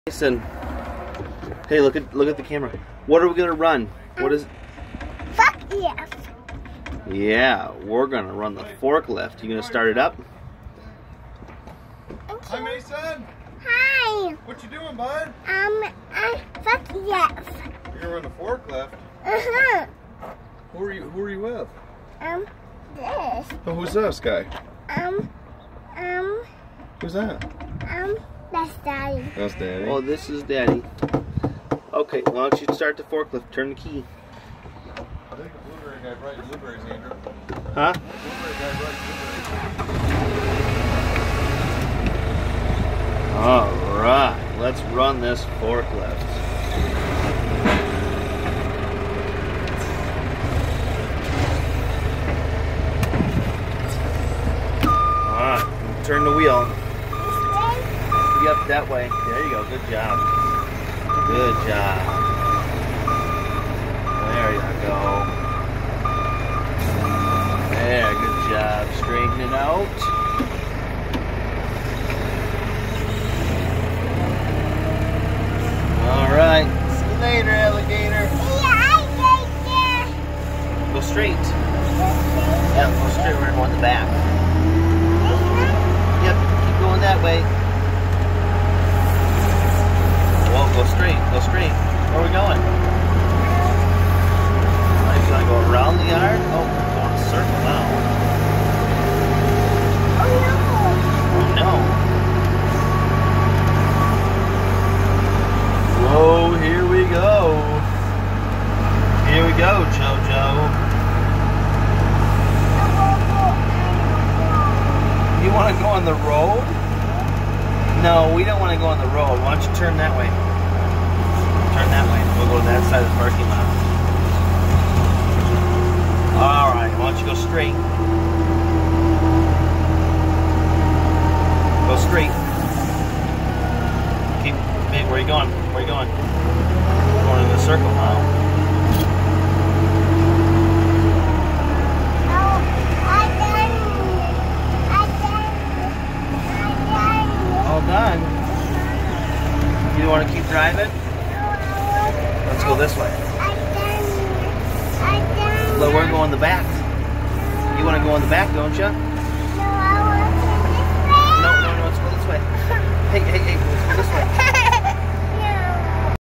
Listen. Hey, look at the camera. What are we gonna run? What is? Fuck yes. Yeah, we're gonna run the forklift. You gonna start it up? Hi, Mason. Hi. What you doing, bud? Fuck yes. You're gonna run the forklift. Uh-huh. Who are you with? This. Oh, who's this guy? Um, Who's that? that's Daddy. That's Daddy. Oh, this is Daddy. Okay, why don't you start the forklift? Turn the key. I think the blueberry guy brought blueberries, Andrew. Huh? Blueberry guy brought blueberries. All right, let's run this forklift. All right, turn the wheel. Yep, that way. There you go. Good job. Good job. There you go. There, good job. Straighten it out. All right. See you later, alligator. Go straight. Yep, go straight. We're going the back. Yep, keep going that way. Well, go straight. Go straight. Where are we going? Are you going to go around the yard? Oh, we're going in a circle now. Oh, no. Whoa, here we go. Here we go, JoJo. You want to go on the road? No, we don't want to go on the road. Why don't you turn that way? Turn that way. We'll go to that side of the parking lot. Alright, why don't you go straight? Go straight. Keep, where are you going? Where are you going? We're going in the circle now. All done. You want to keep driving? Let's go this way. But we're going the back. You want to go in the back, don't you? No, let's go this way. Hey, let's go this way.